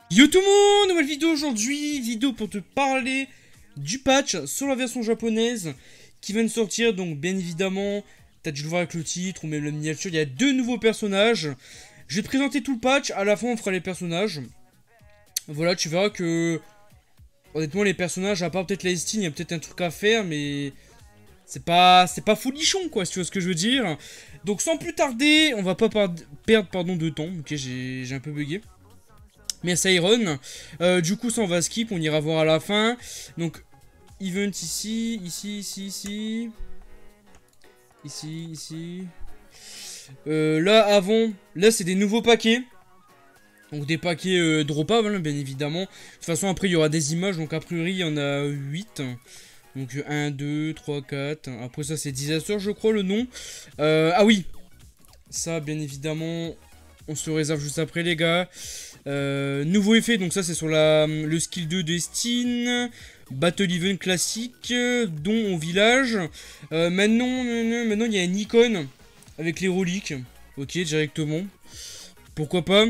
Yo tout le monde, nouvelle vidéo aujourd'hui, vidéo pour te parler du patch sur la version japonaise qui vient de sortir. Donc bien évidemment, t'as dû le voir avec le titre ou même la miniature, il y a deux nouveaux personnages. Je vais te présenter tout le patch, à la fin on fera les personnages. Voilà, tu verras que honnêtement les personnages, à part peut-être la Estine, il y a peut-être un truc à faire, mais c'est pas folichon quoi, si tu vois ce que je veux dire. Donc sans plus tarder, on va pas perdre de temps. Ok, j'ai un peu bugué. Merci Iron. Du coup, ça on va skip, on ira voir à la fin. Donc, event ici, ici. Ici. Là, avant, là c'est des nouveaux paquets. Donc des paquets droppables, hein, bien évidemment. De toute façon, après, il y aura des images. Donc, a priori, il y en a 8. Donc, 1, 2, 3, 4. Après, ça, c'est Disaster, je crois, le nom. Ah oui. Ça, bien évidemment, on se le réserve juste après, les gars. Nouveau effet, donc ça c'est sur le skill 2 d'Estine. Battle Event classique, don au village. Maintenant il y a une icône avec les reliques. Ok, directement. Pourquoi pas.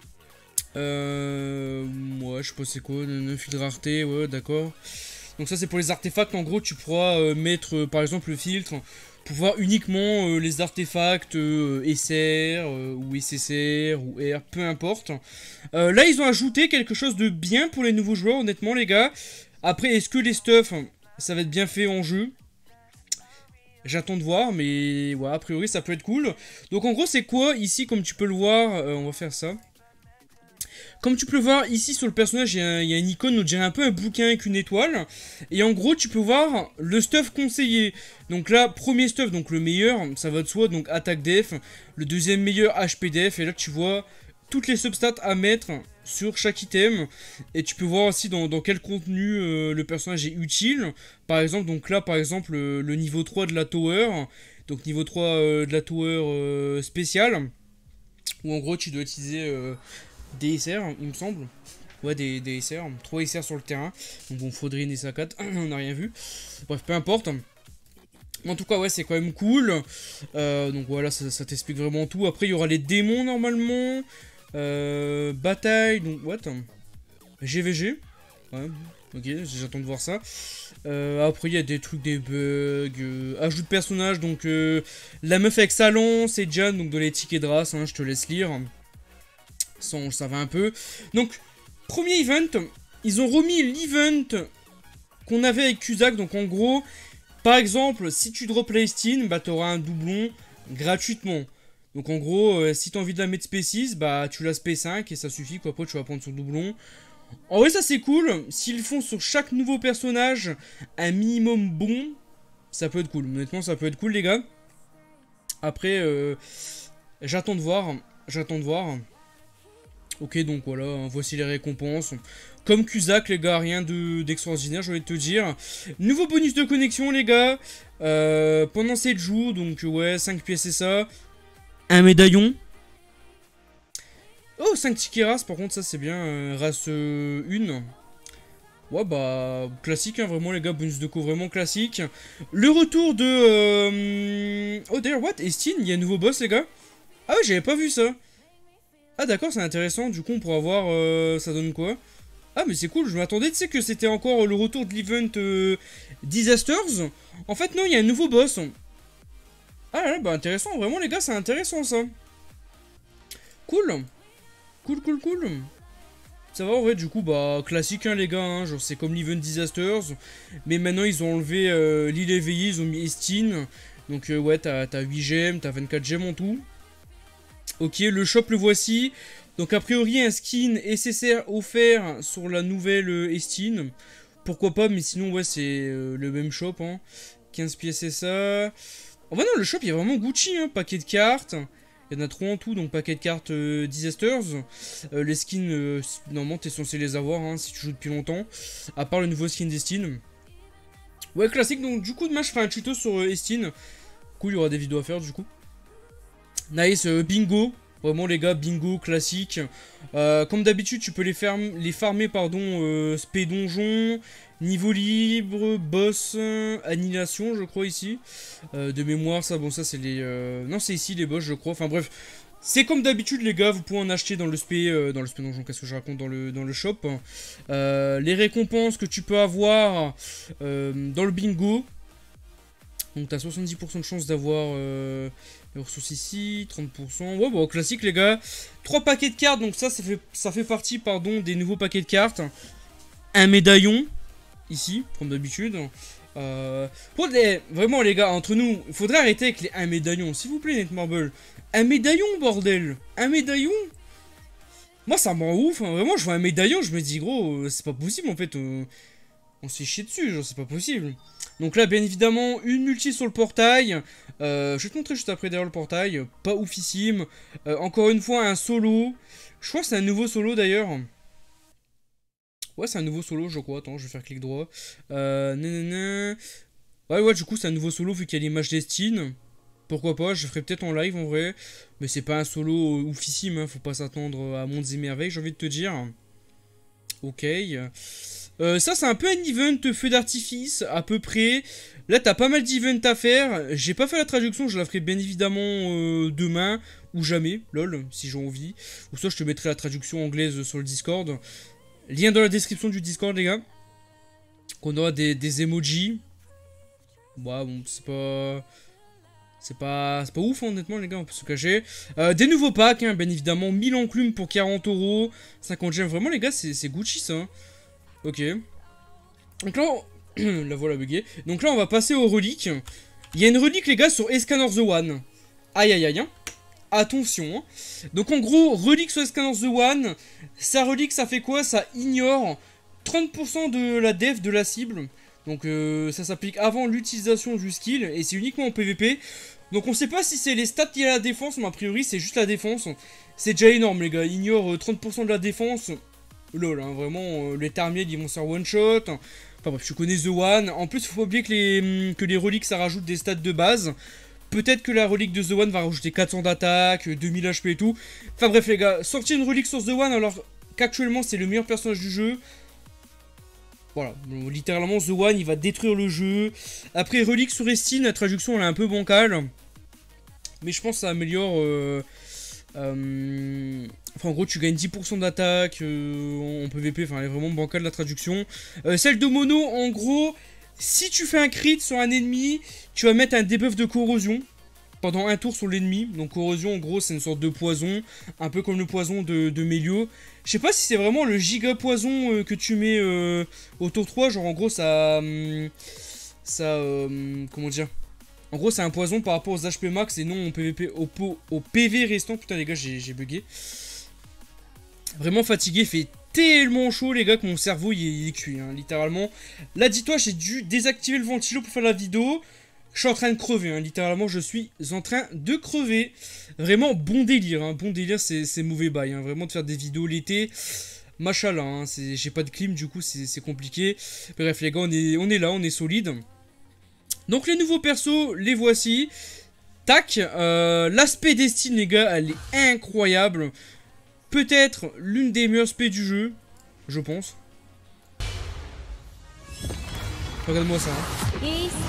Ouais, je sais pas c'est quoi, fil de rareté, ouais, d'accord. Donc ça c'est pour les artefacts, en gros tu pourras mettre par exemple le filtre pour voir uniquement les artefacts SR ou SSR ou R, peu importe. Là ils ont ajouté quelque chose de bien pour les nouveaux joueurs honnêtement les gars. Après est-ce que les stuffs ça va être bien fait en jeu? J'attends de voir mais ouais a priori ça peut être cool. Donc en gros c'est quoi ici comme tu peux le voir, on va faire ça. Comme tu peux le voir ici sur le personnage, il y a une icône, on dirait un peu un bouquin avec une étoile. Et en gros, tu peux voir le stuff conseillé. Donc là, premier stuff, donc le meilleur, ça va de soi, donc attaque def. Le deuxième meilleur, HP def. Et là, tu vois toutes les substats à mettre sur chaque item. Et tu peux voir aussi dans quel contenu le personnage est utile. Par exemple, donc là, par exemple, le niveau 3 de la tower. Donc niveau 3 de la tower spéciale. Où en gros, tu dois utiliser... des SR, il me semble. Ouais, des SR. 3 SR sur le terrain. Donc bon, Faudrine et Sakat, on n'a rien vu. Bref, peu importe. En tout cas, ouais, c'est quand même cool. Donc voilà, ça t'explique vraiment tout. Après, il y aura les démons normalement. Bataille, donc what? GVG. Ouais, ok, j'attends de voir ça. Après, il y a des trucs, des bugs. Ajout de personnage, donc la meuf avec sa lance et Jan, donc de les tickets de race, hein, je te laisse lire. Ça, on le savait un peu. Donc, premier event, ils ont remis l'event qu'on avait avec Cusack. Donc, en gros, par exemple, si tu drop la Steam, bah, t'auras un doublon gratuitement. Donc, en gros, si t'as envie de la mettre P6, bah, tu la P5 et ça suffit, quoi. Après, tu vas prendre son doublon. En vrai, ça, c'est cool. S'ils font sur chaque nouveau personnage un minimum bon, ça peut être cool. Honnêtement, ça peut être cool, les gars. Après, j'attends de voir. Ok, donc voilà, hein, voici les récompenses. Comme Cusack, les gars, rien d'extraordinaire, j'ai envie de te dire. Nouveau bonus de connexion, les gars. Pendant 7 jours, donc ouais, 5 pièces et ça. Un médaillon. Oh, 5 tickets race, par contre, ça c'est bien. Race 1. Ouais, bah, classique, hein, vraiment, les gars, bonus de co vraiment classique. Le retour de... Oh, d'ailleurs, what? Estine, il y a un nouveau boss, les gars. Ah ouais, j'avais pas vu ça. Ah d'accord, c'est intéressant, du coup on pourra voir ça donne quoi. Ah mais c'est cool, je m'attendais, tu sais que c'était encore le retour de l'event Disasters. En fait non, il y a un nouveau boss. Ah là, bah intéressant, vraiment les gars, c'est intéressant ça. Cool. Cool. Ça va en vrai, du coup, bah classique hein les gars, hein, genre c'est comme l'event Disasters. Mais maintenant ils ont enlevé l'île éveillée, ils ont mis Estine. Donc ouais, t'as 8 gemmes, t'as 24 gemmes en tout. Ok, le shop le voici. Donc a priori un skin SSR offert sur la nouvelle Estine. Pourquoi pas, mais sinon ouais c'est le même shop. Hein. 15 pièces et ça. Oh bah non, le shop il y a vraiment Gucci, hein. Paquet de cartes. Il y en a 3 en tout, donc paquet de cartes Disasters. Les skins, normalement t'es censé les avoir hein, si tu joues depuis longtemps. À part le nouveau skin d'Estine. Ouais, classique, donc du coup demain je ferai un tuto sur Estine. Cool, il y aura des vidéos à faire du coup. Nice, bingo. Vraiment les gars, bingo, classique. Comme d'habitude, tu peux les farmer, pardon, spé donjon, niveau libre, boss, annihilation, je crois ici. De mémoire, ça, bon, ça c'est les... non, c'est ici les boss, je crois. Enfin bref, C'est comme d'habitude les gars, vous pouvez en acheter dans le SP donjon, qu'est-ce que je raconte, dans le shop. Les récompenses que tu peux avoir dans le bingo. Donc t'as 70% de chance d'avoir les ressources ici, 30%. Ouais, bon, classique les gars. 3 paquets de cartes, donc ça fait partie, pardon, des nouveaux paquets de cartes. Un médaillon, ici, comme d'habitude. Vraiment les gars, entre nous, il faudrait arrêter avec les 1 médaillon, s'il vous plaît, Netmarble. Un médaillon, bordel. Un médaillon. Moi, ça me rend ouf, hein. Vraiment, je vois un médaillon, je me dis, gros, c'est pas possible, en fait. On s'est chié dessus, genre, c'est pas possible. Donc là, bien évidemment, une multi sur le portail. Je vais te montrer juste après derrière le portail. Pas oufissime. Encore une fois, un solo. Je crois que c'est un nouveau solo, d'ailleurs. Ouais, c'est un nouveau solo, je crois. Attends, je vais faire clic droit. Nanana. Ouais, du coup, c'est un nouveau solo, vu qu'il y a l'image d'Estine. Pourquoi pas, je ferai peut-être en live, en vrai. Mais c'est pas un solo oufissime, hein. Faut pas s'attendre à mondes et merveilles, j'ai envie de te dire. Ok. Ça, c'est un peu un event feu d'artifice, à peu près. Là, t'as pas mal d'events à faire. J'ai pas fait la traduction, je la ferai bien évidemment demain, ou jamais, lol, si j'ai envie. Ou soit je te mettrai la traduction anglaise sur le Discord. Lien dans la description du Discord, les gars. Qu'on aura des emojis. Ouais, bon, c'est pas... C'est pas ouf, hein, honnêtement, les gars, on peut se cacher. Des nouveaux packs, hein, bien évidemment. 1000 enclumes pour 40 €. 50 gemmes. Vraiment, les gars, c'est Gucci, ça. Hein. Ok. Donc là, la voilà buguée. Donc là, on va passer aux reliques. Il y a une relique, les gars, sur Escanor the One. Aïe, aïe, aïe. Hein. Attention. Hein. Donc, en gros, relique sur Escanor the One. Sa relique, ça fait quoi? Ça ignore 30% de la def de la cible. Donc, ça s'applique avant l'utilisation du skill. Et c'est uniquement en PvP. Donc on sait pas si c'est les stats liées à la défense, mais a priori c'est juste la défense. C'est déjà énorme les gars, il ignore 30% de la défense. Lol, hein, vraiment, les Tarmiels ils vont se faire one shot. Enfin bref, tu connais The One. En plus, faut pas oublier que les reliques ça rajoute des stats de base. Peut-être que la relique de The One va rajouter 400 d'attaque, 2000 HP et tout. Enfin bref les gars, sortir une relique sur The One alors qu'actuellement c'est le meilleur personnage du jeu. Voilà, bon, littéralement The One il va détruire le jeu. Après relique sur Estine, la traduction elle est un peu bancale. Mais je pense que ça améliore... Enfin, en gros, tu gagnes 10% d'attaque en PvP. Enfin, elle est vraiment bancale la traduction. Celle de Mono, en gros, si tu fais un crit sur un ennemi, tu vas mettre un debuff de corrosion pendant un tour sur l'ennemi. Donc, corrosion, en gros, c'est une sorte de poison. Un peu comme le poison de Mélio. Je sais pas si c'est vraiment le giga poison que tu mets au tour 3. Genre, en gros, ça... comment dire ? En gros, c'est un poison par rapport aux HP max et non au PVP, au PV restant. Putain, les gars, j'ai bugué. Vraiment fatigué, fait tellement chaud, les gars, que mon cerveau il est cuit, hein, littéralement. Là, dis-toi, j'ai dû désactiver le ventilo pour faire la vidéo. Je suis en train de crever, hein, littéralement, je suis en train de crever. Vraiment, bon délire, hein, bon délire, c'est mauvais bail, hein, vraiment de faire des vidéos l'été. Machallah, hein, j'ai pas de clim, du coup, c'est compliqué. Bref, les gars, on est là, on est solide. Donc les nouveaux persos, les voici. Tac, l'aspect d'Estine les gars, elle est incroyable. Peut-être l'une des meilleures aspects du jeu, je pense. Regarde-moi ça. Hein.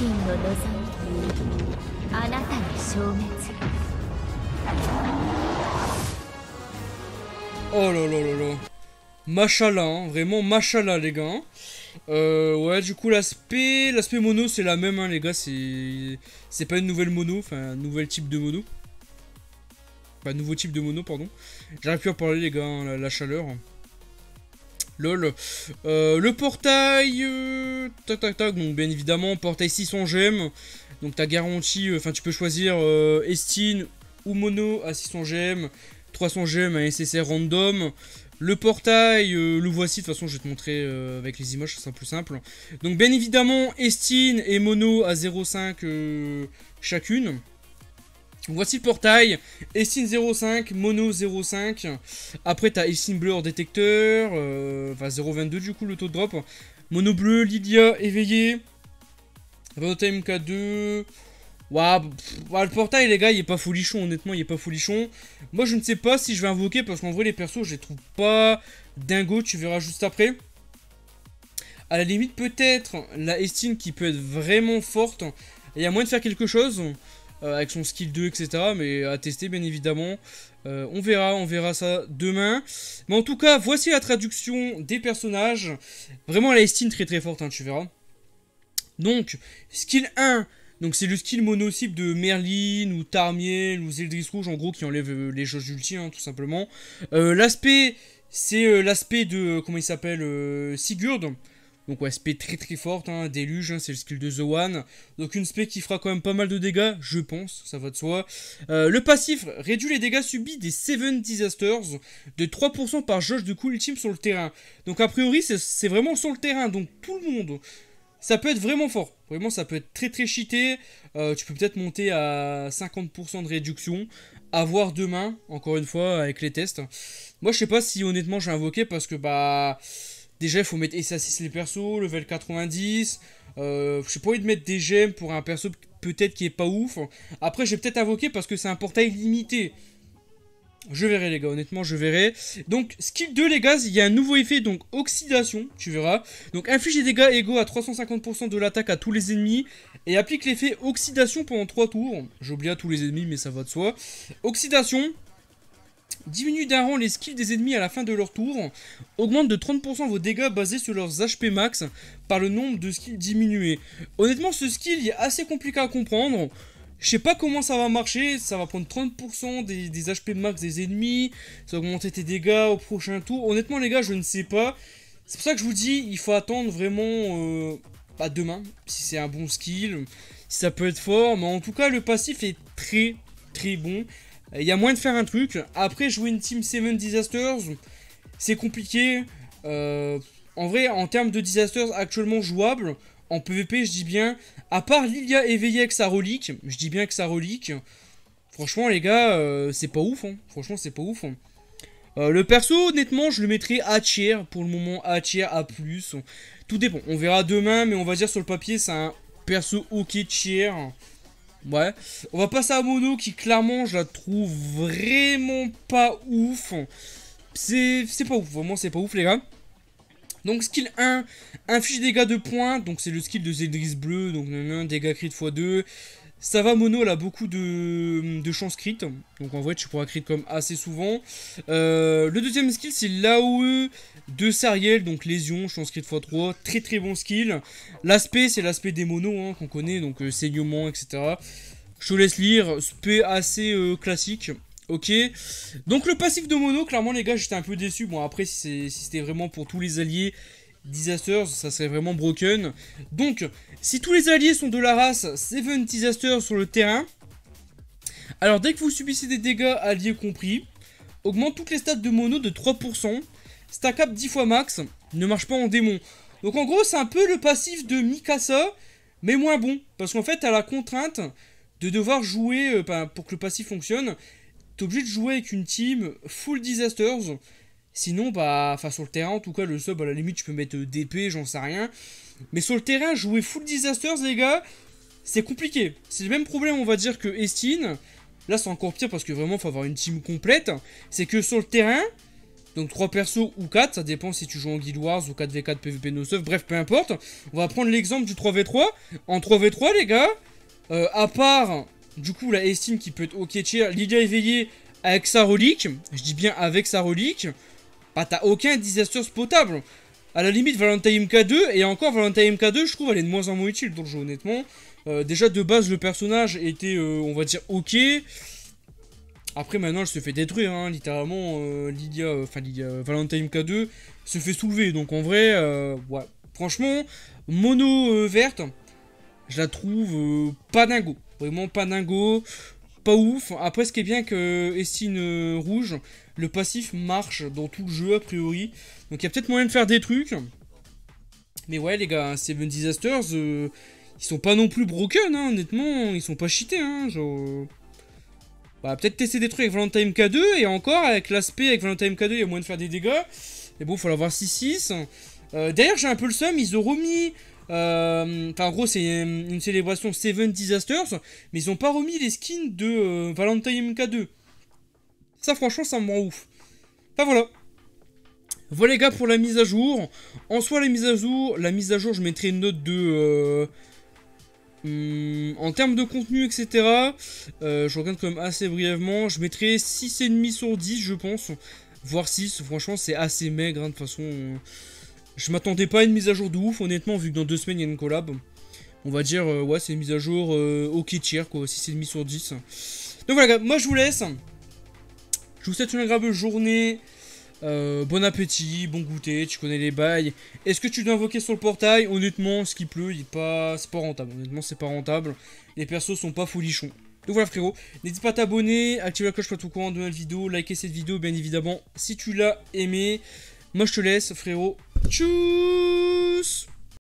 Oh là là là là. Machallah, hein, vraiment machallah les gars. Hein. Ouais, du coup, l'aspect mono, c'est la même, hein, les gars. C'est pas une nouvelle mono, enfin, un nouvel type de mono. Enfin, nouveau type de mono, pardon. J'arrive plus à parler, les gars, hein, la chaleur. Lol. Le portail. Tac, tac, tac. Donc, bien évidemment, portail 600 gemmes. Donc, t'as garanti. Enfin, tu peux choisir Estine ou mono à 600 gemmes. 300 gemmes à SSR random. Le portail, le voici, de toute façon je vais te montrer avec les images, ça sera plus simple. Donc bien évidemment, Estine et Mono à 0,5 chacune. Voici le portail, Estine 0,5, Mono 0,5. Après t'as Estine bleu hors détecteur, enfin 0,22 du coup le taux de drop. Mono bleu, Lydia éveillé. Time K2... Waouh, le portail les gars il est pas folichon, honnêtement il est pas folichon. Moi je ne sais pas si je vais invoquer parce qu'en vrai les persos je les trouve pas dingo, tu verras juste après. À la limite peut-être la Estine qui peut être vraiment forte. Il y a moyen de faire quelque chose. avec son skill 2, etc. Mais à tester, bien évidemment. On verra ça demain. Mais en tout cas, voici la traduction des personnages. Vraiment, la Estine très très forte, hein, tu verras. Donc, skill 1, donc c'est le skill mono-cible de Merlin ou Tarmiel ou Zeldris Rouge, en gros, qui enlève les jauges d'ulti, hein, tout simplement. L'aspect, c'est l'aspect de, comment il s'appelle, Sigurd. Donc ouais, spé très très forte, hein, déluge, hein, c'est le skill de The One. Donc une spé qui fera quand même pas mal de dégâts, je pense, ça va de soi. Le passif réduit les dégâts subis des 7 Disasters de 3% par jauge de coup ultime sur le terrain. Donc a priori c'est vraiment sur le terrain, donc tout le monde. Ça peut être vraiment fort, vraiment ça peut être très très cheaté. Tu peux peut-être monter à 50% de réduction. À voir demain, encore une fois, avec les tests. Moi je sais pas si honnêtement j'ai invoqué parce que bah... Déjà, il faut mettre SA6 les persos, level 90. J'ai pas envie de mettre des gemmes pour un perso peut-être qui est pas ouf. Après, j'ai peut-être invoqué parce que c'est un portail limité. Je verrai, les gars, honnêtement, je verrai. Donc, skill 2, les gars, il y a un nouveau effet, donc oxydation, tu verras. Donc, inflige des dégâts égaux à 350% de l'attaque à tous les ennemis. Et applique l'effet oxydation pendant 3 tours. J'ai oublié à tous les ennemis, mais ça va de soi. Oxydation. Diminue d'un rang les skills des ennemis à la fin de leur tour. Augmente de 30% vos dégâts basés sur leurs HP max par le nombre de skills diminués. Honnêtement, ce skill est assez compliqué à comprendre. Je sais pas comment ça va marcher. Ça va prendre 30% des HP max des ennemis. Ça va augmenter tes dégâts au prochain tour. Honnêtement, les gars, je ne sais pas. C'est pour ça que je vous dis, il faut attendre vraiment demain. Si c'est un bon skill. Si ça peut être fort. Mais en tout cas, le passif est très très bon. Il y a moyen de faire un truc. Après, jouer une team 7 Disasters, c'est compliqué. En vrai, en termes de Disasters actuellement jouables, en PvP, je dis bien, à part Lilia éveillée avec sa relique, je dis bien que sa relique, franchement, les gars, c'est pas ouf. Hein. Franchement, c'est pas ouf. Hein. Le perso, honnêtement, je le mettrai à tiers. Pour le moment, à tiers, à plus. Tout dépend. On verra demain, mais on va dire sur le papier, c'est un perso ok tiers. Ouais, on va passer à Mono qui clairement je la trouve vraiment pas ouf. C'est pas ouf, vraiment c'est pas ouf les gars. Donc skill 1, inflige dégâts de points, donc c'est le skill de Zeldris bleu, donc dégâts crit x2. Ça va Mono, elle a beaucoup de chance crit, donc en vrai tu pourras crit comme assez souvent. Le deuxième skill c'est l'AOE de Sariel, donc lésion, chance crit x3, très très bon skill. L'aspect c'est l'aspect des monos hein, qu'on connaît, donc saignement etc. Je te laisse lire, spé assez classique. Ok, donc le passif de Mono, clairement les gars j'étais un peu déçu. Bon après si c'était vraiment pour tous les alliés Disasters, ça serait vraiment broken. Donc, si tous les alliés sont de la race 7 Disasters sur le terrain, alors dès que vous subissez des dégâts, alliés compris, augmente toutes les stats de Mono de 3%, stack up 10 fois max, ne marche pas en démon. Donc en gros, c'est un peu le passif de Mikasa, mais moins bon. Parce qu'en fait, t'as la contrainte de devoir jouer, pour que le passif fonctionne, t'es obligé de jouer avec une team full Disasters. Sinon, bah, enfin sur le terrain, en tout cas, le sub, à la limite, tu peux mettre DP, j'en sais rien. Mais sur le terrain, jouer full Disasters, les gars, c'est compliqué. C'est le même problème, on va dire, que Estine. Là, c'est encore pire parce que vraiment, il faut avoir une team complète. C'est que sur le terrain, donc 3 persos ou 4, ça dépend si tu joues en Guild Wars ou 4v4 PvP no stuff, bref, peu importe. On va prendre l'exemple du 3v3. En 3v3, les gars, à part, du coup, la Estine qui peut être ok tier, Lydia éveillée avec sa relique, je dis bien avec sa relique. Bah t'as aucun Disasters potable. À la limite Valentine MK2, et encore Valentine MK2 je trouve elle est de moins en moins utile dans le jeu honnêtement. Déjà de base le personnage était on va dire ok. Après maintenant elle se fait détruire hein, littéralement Lydia, Valentine MK2 se fait soulever. Donc en vrai ouais. Franchement mono verte je la trouve pas dingo. Vraiment pas dingo. Pas ouf. Après ce qui est bien que Estine rouge, le passif marche dans tout le jeu a priori. Donc il y a peut-être moyen de faire des trucs. Mais ouais les gars, 7 Disasters, ils sont pas non plus broken hein, honnêtement, ils sont pas cheatés hein, genre... Bah peut-être tester des trucs avec Valentine MK2 et encore avec l'aspect avec Valentine MK2 il y a moyen de faire des dégâts. Mais bon, faut l'avoir 6-6. D'ailleurs j'ai un peu le seum, ils ont remis... Enfin en gros c'est une célébration 7 Disasters, mais ils ont pas remis les skins de Valentine MK2. Ça franchement ça me rend ouf. Enfin voilà. Voilà les gars pour la mise à jour. En soi la mise à jour je mettrai une note de... En termes de contenu, etc., je regarde quand même assez brièvement. Je mettrais 6,5 sur 10, je pense. Voire 6. Franchement, c'est assez maigre. Hein, de toute façon, je m'attendais pas à une mise à jour de ouf, honnêtement, vu que dans 2 semaines, il y a une collab. On va dire, ouais, c'est une mise à jour ok tier, quoi. 6,5 sur 10. Donc voilà, gars, moi je vous laisse. Je vous souhaite une agréable journée. Bon appétit, bon goûter, tu connais les bails. Est-ce que tu dois invoquer sur le portail? Honnêtement, ce qui pleut, c'est pas rentable. Honnêtement, c'est pas rentable. Les persos sont pas folichons. Donc voilà frérot, n'hésite pas à t'abonner, activer la cloche pour être au courant de nouvelles vidéos, liker cette vidéo bien évidemment si tu l'as aimé. Moi je te laisse frérot, tchuss.